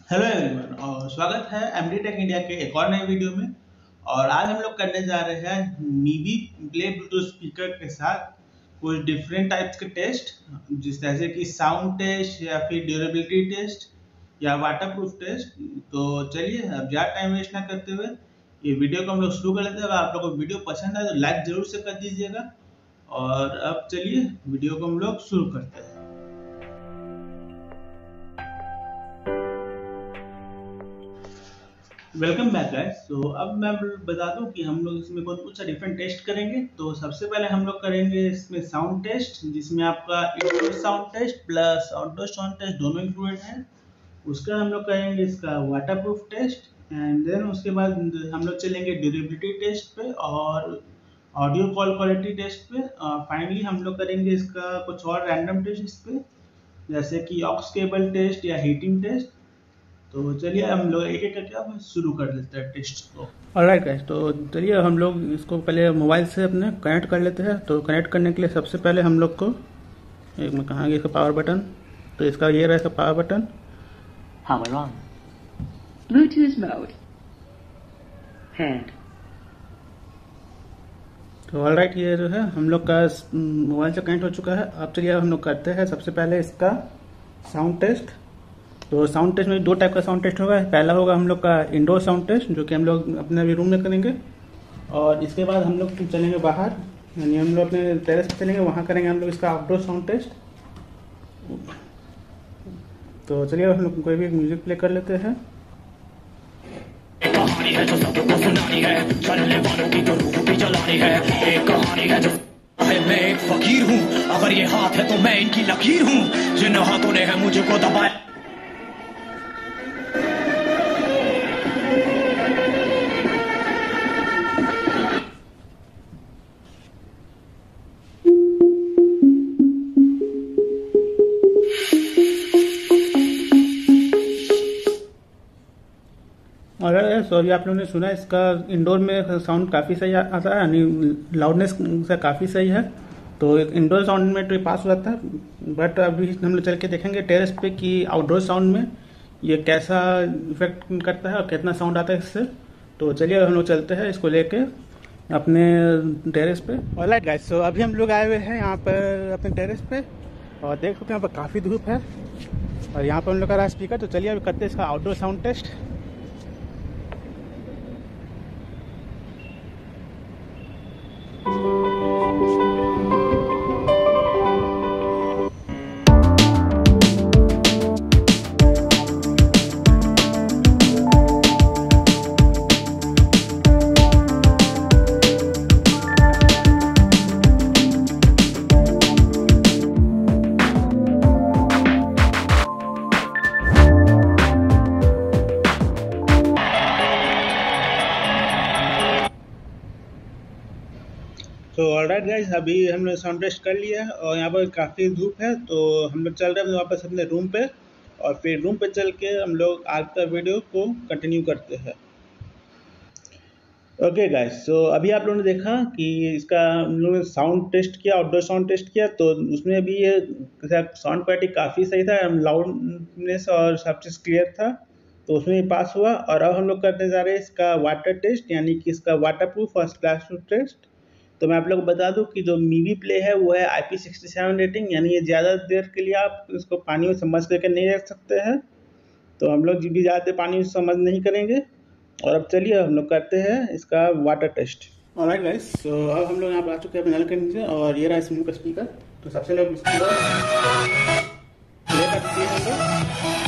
Hello everyone और स्वागत है एमडी टेक इंडिया के एक और नए वीडियो में। और आज हम लोग करने जा रहे हैं मीवी प्ले ब्लूटूथ स्पीकर के साथ कुछ डिफरेंट टाइप्स के टेस्ट, जिस जैसे कि साउंड टेस्ट या फिर ड्यूरेबिलिटी टेस्ट या वाटर प्रूफ टेस्ट। तो चलिए अब ज़्यादा टाइम वेस्ट ना करते हुए ये वीडियो को हम लोग शुरू कर लेते हैं। अगर आप लोगों को वीडियो पसंद आए तो लाइक जरूर से कर दीजिएगा। और अब चलिए वीडियो को हम लोग शुरू करते हैं। Welcome back guys. तो अब मैं बता दूं कि हम लोग इसमें बहुत कुछ डिफरेंट टेस्ट करेंगे। तो सबसे पहले हम लोग करेंगे इसमें साउंड टेस्ट, जिसमें आपका indoor sound test plus outdoor sound test दोनों इंक्लूडेड है। उसका हम लोग करेंगे इसका water proof test, and then उसके बाद हम लोग चलेंगे ड्यूरेबिलिटी टेस्ट पे और ऑडियो कॉल क्वालिटी टेस्ट पे। और फाइनली हम लोग करेंगे इसका कुछ और रैंडम टेस्ट इस पे, जैसे कि ऑक्स केबल टेस्ट या हीटिंग टेस्ट। तो चलिए हम लोग एक एक करके अब शुरू कर लेते हैं टेस्ट को। ऑलराइट गाइस, तो चलिए हम लोग इसको पहले मोबाइल से अपने कनेक्ट कर लेते हैं। तो कनेक्ट करने के लिए सबसे पहले हम लोग को एक में कहाँ गया इसका पावर बटन। तो इसका ये रहा इसका power button. Power on. Bluetooth mode. Paired. तो ऑलराइट, ये जो है हम लोग का मोबाइल से कनेक्ट हो चुका है। अब चलिए हम लोग करते हैं सबसे पहले इसका साउंड टेस्ट। तो साउंड टेस्ट में दो टाइप का साउंड टेस्ट होगा। पहला होगा हम लोग का इंडोर साउंड टेस्ट, जो कि हम लोग अपने अभी रूम में करेंगे। और इसके बाद हम लोग चलेंगे बाहर, यानी हम लोग अपने टेरेस पे चलेंगे, वहाँ करेंगे हम लोग इसका आउटडोर साउंड टेस्ट। तो चलिए हम लोग कोई भी म्यूजिक प्ले कर लेते हैं। कहानी है जो सबको सुनानी है, चलने वालों की तो रूह भी जलानी है। एक कहानी है जो मैं एक फकीर हूँ, अगर ये हाथ है तो मैं इनकी लकीर हूँ, जिन हाथों ने है मुझे को दबाया। और सॉरी, आप लोगों ने सुना इसका इंडोर में साउंड काफ़ी सही आता है, यानी लाउडनेस से काफ़ी सही है। तो इंडोर साउंड में तो ये पास हो जाता है, बट अभी हम लोग चल के देखेंगे टेरेस पे कि आउटडोर साउंड में ये कैसा इफेक्ट करता है और कितना साउंड आता है इससे। तो चलिए हम लोग चलते हैं इसको लेके अपने टेरेस पे। ऑलराइट गाइस, तो अभी हम लोग आए हुए हैं यहाँ पर अपने टेरेस पे, और देख सकते हैं यहाँ पर काफ़ी धूप है और यहाँ पर हम लोग का रहा स्पीकर। तो चलिए अभी करते हैं इसका आउटडोर साउंड टेस्ट। तो ऑलराइट गाइस, अभी हमने साउंड टेस्ट कर लिया है और यहाँ पर काफ़ी धूप है। तो हम लोग चल रहे हैं वापस अपने रूम पे, और फिर रूम पे चल के हम लोग आज का वीडियो को कंटिन्यू करते हैं। ओके गाइस, तो अभी आप लोगों ने देखा कि इसका हम लोगों ने साउंड टेस्ट किया, आउटडोर साउंड टेस्ट किया। तो उसमें भी ये साउंड क्वालिटी काफ़ी सही था, लाउडनेस और सब चीज़ क्लियर था। तो उसमें भी पास हुआ। और अब हम लोग करने जा रहे हैं इसका वाटर टेस्ट, यानी कि इसका वाटर प्रूफ और स्प्लैश प्रूफ टेस्ट। तो मैं आप लोग को बता दूं कि जो मीवी प्ले है वो है IP67 रेटिंग, यानी ये ज़्यादा देर के लिए आप इसको पानी में समझ करके नहीं रख सकते हैं। तो हम लोग भी ज़्यादा देर पानी में समझ नहीं करेंगे। और अब चलिए हम लोग करते हैं इसका वाटर टेस्ट। ऑलराइट गाइस, तो अब हम लोग यहाँ पर आ चुके हैं अपने नल के नीचे, और ये रहा इस का स्पीकर। तो सबसे लोग स्पीकर प्ले कर सकते हैं।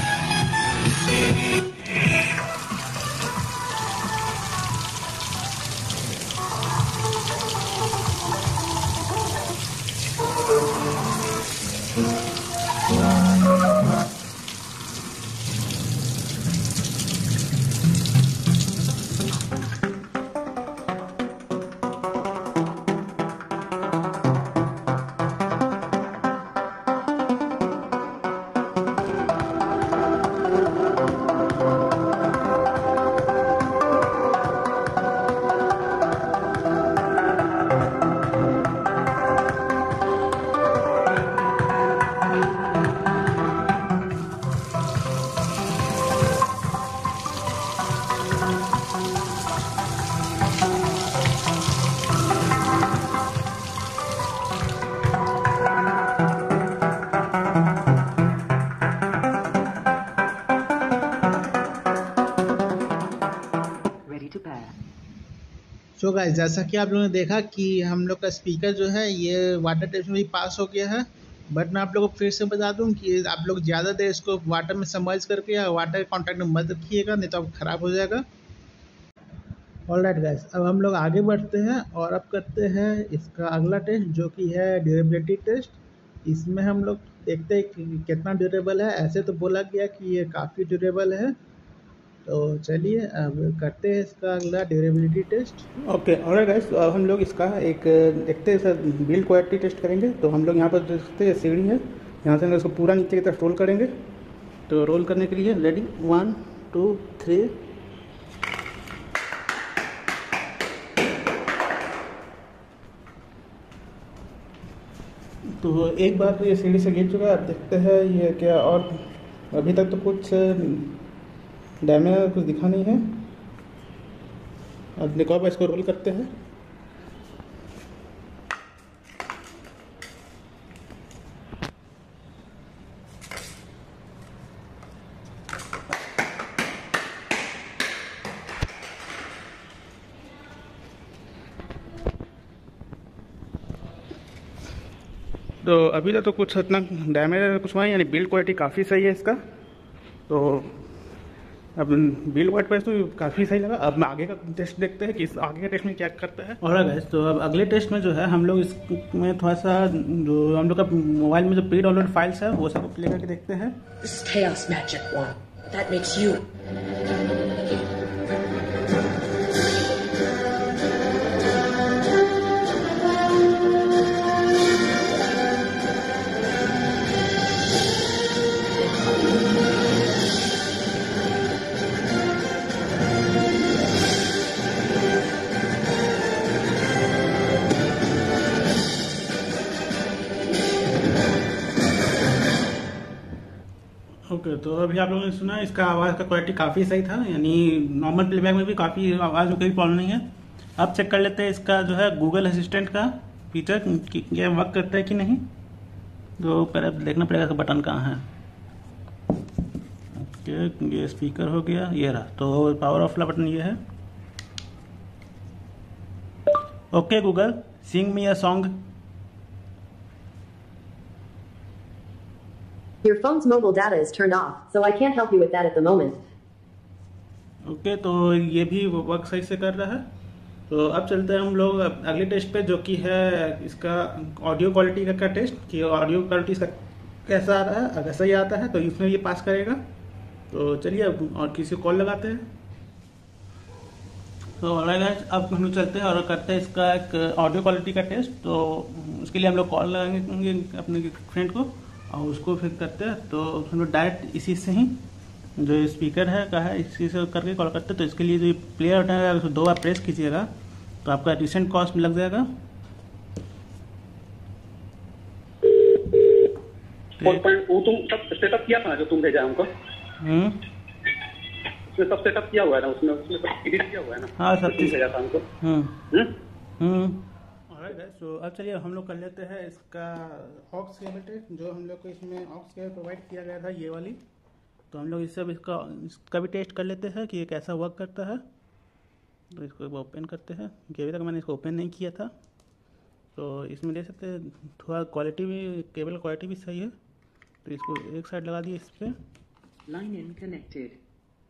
सो गाइस, जैसा कि आप लोगों ने देखा कि हम लोग का स्पीकर जो है ये वाटर टेस्ट में भी पास हो गया है। बट मैं आप लोगों को फिर से बता दूं कि आप लोग ज़्यादा देर इसको वाटर में सबमर्ज करके या वाटर कॉन्टैक्ट में मत रखिएगा, नहीं तो ख़राब हो जाएगा। ऑलराइट गाइस, अब हम लोग आगे बढ़ते हैं और अब करते हैं इसका अगला टेस्ट जो कि है ड्यूरेबिलिटी टेस्ट। इसमें हम लोग देखते हैं कि कितना ड्यूरेबल है। ऐसे तो बोला गया कि ये काफ़ी ड्यूरेबल है, तो चलिए अब करते हैं इसका अगला durability test. Okay alright guys, अब हम लोग इसका एक देखते हैं सर बिल्ड क्वालिटी टेस्ट करेंगे। तो हम लोग यहाँ पर देखते हैं सीढ़ी है, यहाँ से हम इसको पूरा नीचे की तरफ रोल करेंगे। तो रोल करने के लिए रेडी 1 2 3। तो एक बार तो ये सीढ़ी से गिर चुका है। अब देखते हैं ये क्या, और अभी तक तो कुछ डैमेज कुछ दिखा नहीं है। अब देखो, अब इसको रोल करते हैं। तो अभी तक तो कुछ इतना डैमेज कुछ हुआ है, यानी बिल्ड क्वालिटी काफ़ी सही है इसका। तो अब बिल्ड क्वालिटी पर तो काफ़ी सही लगा। अब आगे का टेस्ट देखते हैं कि इस आगे के टेस्ट में क्या करता है। और गाइस, तो अब अगले टेस्ट में जो है हम लोग इसमें थोड़ा सा जो हम लोग का मोबाइल में जो प्री डाउनलोड फाइल्स है वो सब प्ले करके देखते हैं। Chaos Magic Wand. That makes you. Okay, तो अभी आप लोगों ने सुना इसका आवाज़ का क्वालिटी काफ़ी सही था, यानी नॉर्मल प्लेबैक में भी काफ़ी आवाज़ में कोई प्रॉब्लम नहीं है। अब चेक कर लेते हैं इसका जो है गूगल असिस्टेंट का फीचर कि ये वर्क करता है कि नहीं। तो पहले देखना पड़ेगा कि बटन कहाँ है। ओके, ये स्पीकर हो गया, ये रहा। तो पावर ऑफ वाला बटन ये है। Okay Google, sing me a song. Your phone's mobile data is turned off, so I can't help you with that at the moment. Okay, तो ये भी वर्क सही से कर रहा है। तो अब चलते हैं हम लोग अगले टेस्ट पे, जो कि है इसका ऑडियो क्वालिटी का टेस्ट कि ऑडियो क्वालिटी इसका कैसा आ रहा है। अगर सही आता है तो इसमें ये पास करेगा। तो चलिए अब और किसी को कॉल लगाते हैं। तो ऑलराइट, अब हम लोग चलते हैं और करते हैं इसका एक ऑडियो क्वालिटी का टेस्ट। तो उसके लिए हम लोग कॉल लगाएंगे अपने फ्रेंड को और उसको फिर करते हैं। तो हम लोग डायरेक्ट इसी से ही जो स्पीकर है का है इसी से करके कॉल करते हैं। तो इसके लिए जो प्लेयर बटन है उसको 2 बार प्रेस कीजिएगा तो आपका रिसेंट कॉस्ट लग जाएगा। वो तुम सब सेटअप किया था जो तुम भेजा हमको, उसमें सब सेटअप किया हुआ है ना, उसमें सब एडिट किया हुआ है ना। हाँ, सब चीज भेजा था हमको। तो अब चलिए हम लोग कर लेते हैं इसका ऑक्स केबल टेस्ट, जो हम लोग को इसमें ऑक्स केबल प्रोवाइड किया गया था ये वाली। तो हम लोग इससे अब इसका भी टेस्ट कर लेते हैं कि ये कैसा वर्क करता है। तो इसको ओपन करते हैं, अभी तक मैंने इसको ओपन नहीं किया था। तो इसमें देख सकते हैं थोड़ा क्वालिटी भी, केबल क्वालिटी भी सही है। तो इसको एक साइड लगा दिए इस पर। Line in connected.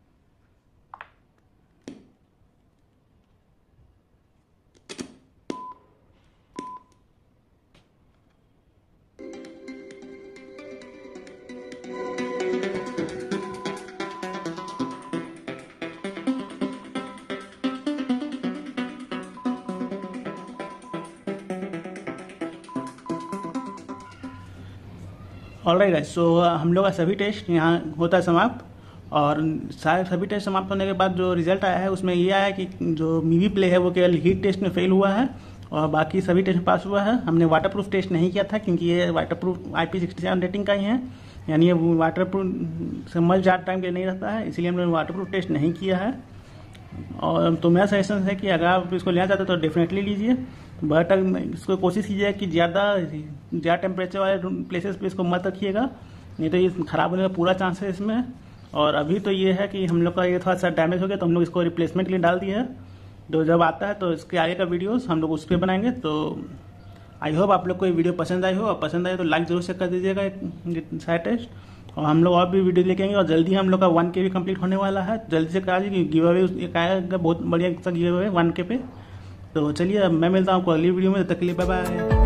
Alright guys, so हम लोग का सभी टेस्ट यहाँ होता है समाप्त। और सारे सभी टेस्ट समाप्त होने के बाद जो रिजल्ट आया है उसमें ये आया कि जो मीवी प्ले है वो केवल हीट टेस्ट में फेल हुआ है और बाकी सभी टेस्ट में पास हुआ है। हमने वाटरप्रूफ टेस्ट नहीं किया था क्योंकि ये वाटरप्रूफ IP67 रेटिंग का ही है, यानी ये वाटरप्रूफ समझ ज़्यादा टाइम के लिए नहीं रहता है, इसलिए हमने वाटरप्रूफ टेस्ट नहीं किया है। और तो मेरा सजेशन है कि अगर आप इसको लेना चाहते हो तो डेफिनेटली लीजिए, बट इसको कोशिश कीजिए कि ज़्यादा टेम्परेचर वाले प्लेसेस पे इसको मत रखिएगा, नहीं तो ये ख़राब होने का पूरा चांस है इसमें। और अभी तो ये है कि हम लोग का ये थोड़ा सा डैमेज हो गया तो हम लोग इसको रिप्लेसमेंट के लिए डाल दिए है। तो जब आता है तो इसके आगे का वीडियोस हम लोग उस पर बनाएंगे। तो आई होप आप लोग को ये वीडियो पसंद आई हो, और पसंद आए तो लाइक जरूर से कर दीजिएगा साइड टेस्ट। और हम लोग और भी वीडियो लेके आएंगे, और जल्दी हम लोग का 1K भी कंप्लीट होने वाला है। जल्दी से करा दीजिए, गिव अवे एक आएगा बहुत बढ़िया सा गिव अवे 1K पे। तो चलिए अब मैं मिलता हूँ आपको अगली वीडियो में, तब तक के लिए बाय बाय।